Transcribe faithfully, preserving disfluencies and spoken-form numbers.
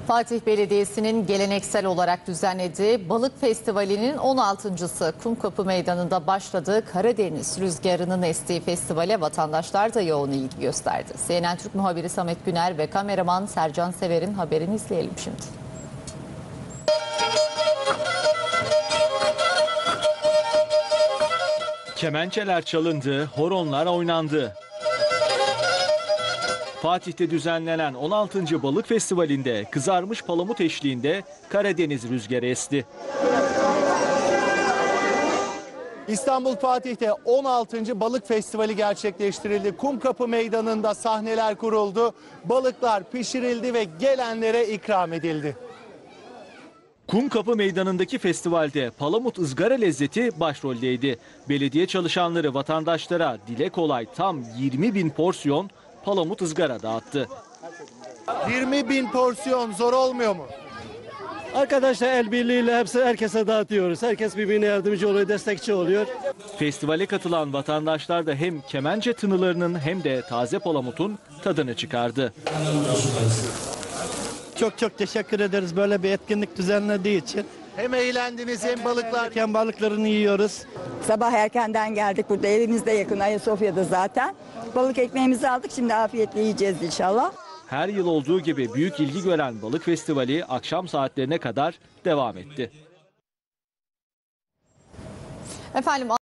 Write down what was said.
Fatih Belediyesi'nin geleneksel olarak düzenlediği Balık Festivali'nin on altıncısı Kumkapı Meydanı'nda başladığı Karadeniz rüzgarının estiği festivale vatandaşlar da yoğun ilgi gösterdi. C N N Türk muhabiri Samet Güner ve kameraman Sercan Sever'in haberini izleyelim şimdi. Kemençeler çalındı, horonlar oynandı. Fatih'te düzenlenen on altıncı Balık Festivali'nde kızarmış palamut eşliğinde Karadeniz rüzgarı esti. İstanbul Fatih'te on altıncı Balık Festivali gerçekleştirildi. Kumkapı Meydanı'nda sahneler kuruldu, balıklar pişirildi ve gelenlere ikram edildi. Kumkapı Meydanı'ndaki festivalde palamut ızgara lezzeti başroldeydi. Belediye çalışanları vatandaşlara dile kolay tam yirmi bin porsiyon palamut ızgara dağıttı. yirmi bin porsiyon zor olmuyor mu? Arkadaşlar el birliğiyle hepsi herkese dağıtıyoruz. Herkes birbirine yardımcı oluyor, destekçi oluyor. Festivale katılan vatandaşlar da hem kemence tınılarının hem de taze palamutun tadını çıkardı. Çok çok teşekkür ederiz böyle bir etkinlik düzenlediği için. Hem eğlendiniz hem balıklar. Hem balıklarını yiyoruz. Sabah erkenden geldik, burada evimizde yakın Ayasofya'da zaten. Balık ekmeğimizi aldık, şimdi afiyetle yiyeceğiz inşallah. Her yıl olduğu gibi büyük ilgi gören Balık Festivali akşam saatlerine kadar devam etti. Efendim